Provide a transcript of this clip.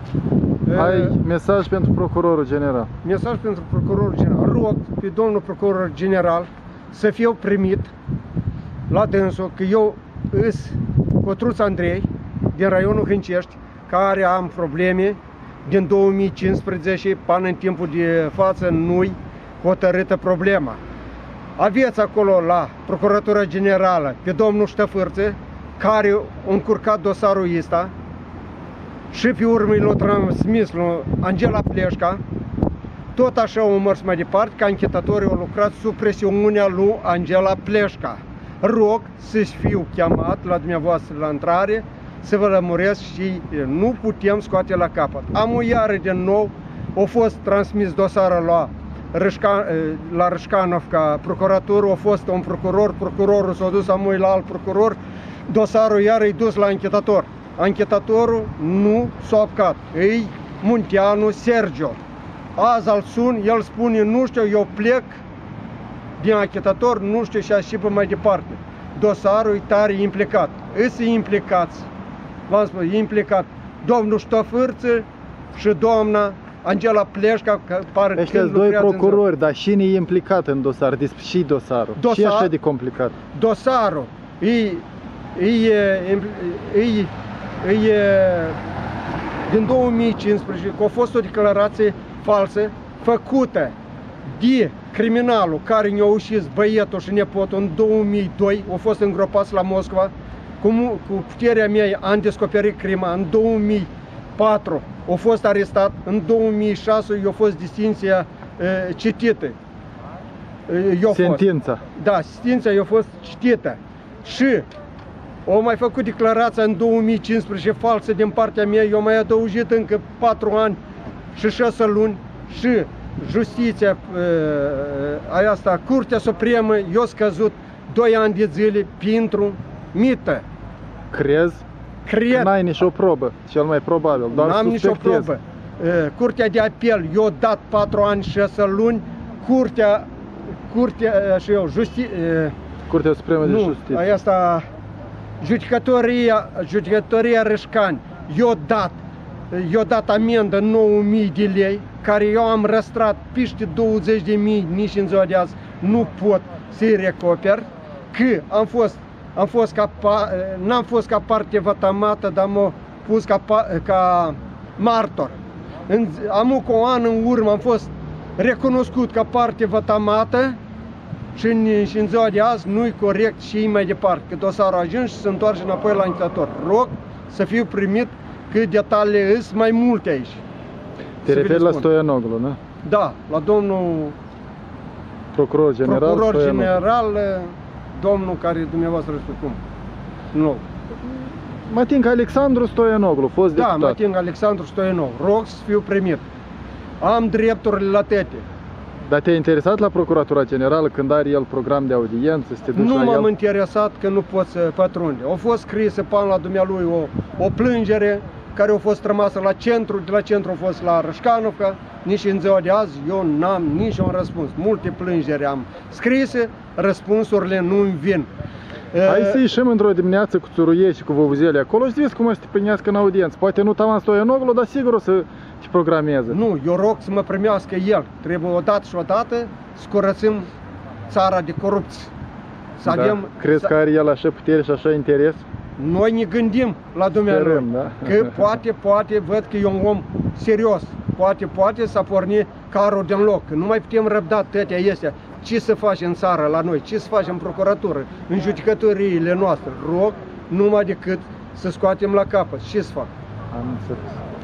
Ai mesaj pentru procurorul general. Mesaj pentru procurorul general. Rog pe domnul procuror general să fiu primit la dânsul, că eu îs Cotruț Andrei din raionul Hâncești, care am probleme din 2015 până în timpul de față nu-i hotărâtă problema. Aveți acolo la Procuratura Generală pe domnul Ștăfârță, care a încurcat dosarul ăsta și pe urmă l-a transmis lui Angela Pleșca. Tot așa au mers mai departe, că anchetatorii au lucrat sub presiunea lui Angela Pleșca. Rog să fiu chemat la dumneavoastră la intrare, să vă lămuresc și nu putem scoate la capăt. Am iară din nou, a fost transmis dosarul la Râșcanov ca procuratorul, a fost un procuror, procurorul s-a dus amui la alt procuror, dosarul iar e dus la anchetator. Anchetatorul nu s-a apucat, e Munteanu Sergio. Azi îl sun, el spune, nu știu, eu plec din anchetator, nu știu, și așa mai departe. Dosarul e tare implicat. Îți implicați, v-am spus, implicat domnul Ștăfârță și doamna Angela Pleșca, că pare că sunt doi procurori, dar cine e implicat în dosar? Și dosarul. Și așa de complicat. Dosarul e din 2015, că a fost o declarație falsă făcută de criminalul care ne-a ucis băietul și nepotul în 2002, au fost îngropați la Moscova. Cu puterea mea am descoperit crima în 2004, a fost arestat, în 2006 i-a fost distinția citită. Sentința. Da, sentința i-a fost citită. Și au mai făcut declarația în 2015 falsă din partea mea, eu mai adăugit încă 4 ani și 6 luni și justiția, asta, Curtea Supremă, i-a scăzut 2 ani de zile pentru mită. Crezi? Cred. N-ai nicio probă, cel mai probabil, doar n-am nicio probă. Curtea de apel i-a dat 4 ani și 6 luni, Curtea și eu, Curtea Supremă de Justiție. Asta, Judecătoria Râșcani i-a dat amendă 9.000 de lei, care eu am răstrat peste 20.000, nici în ziua de azi nu pot să-i recuper, că n-am fost ca parte vătămată, dar m-am pus ca martor. Am cu un an în urmă am fost recunoscut ca parte vătămată și în ziua de azi nu-i corect și mai departe, că dosarul a ajuns și se întoarce înapoi la anchetator. Rog să fiu primit, că detaliile sunt mai multe aici. Te referi la Stoianoglu, nu? Da, la domnul procuror general, domnul care dumneavoastră știu cum. Nu. Mating Alexandru Stoianoglu, fost deputat. Da, Mating Alexandru Stoianoglu. Rog să fiu primit. Am drepturile la tete. Dar te-a interesat la Procuratura Generală când are el program de audiență, să te duci la el? Nu m-am interesat, că nu pot să pătrunde. A fost scrisă până la dumnealui o plângere care a fost rămasă la centru, de la centru a fost la Râșcanovca, nici în ziua de azi eu n-am niciun răspuns. Multe plângeri am scrise, răspunsurile nu-mi vin. Hai să ieșim într-o dimineață cu țuruiei și cu vuvuzele acolo și vezi cum o să te primească în audiență. Poate nu taman Stoianoglu, dar sigur o să te programeze. Nu, eu rog să mă primească el. Trebuie odată și odată să curățim țara de corupție. Să avem, crezi că are el așa putere și așa interes? Noi ne gândim la dumnealui, da? Că poate, văd că e un om serios. Poate să porni carul din loc. Că nu mai putem răbda toate astea. Ce să facem în țară la noi, ce să facem în procuratură, în judecătoriile noastre. Rog numai decât să scoatem la capăt. Ce să fac? Am înțeles.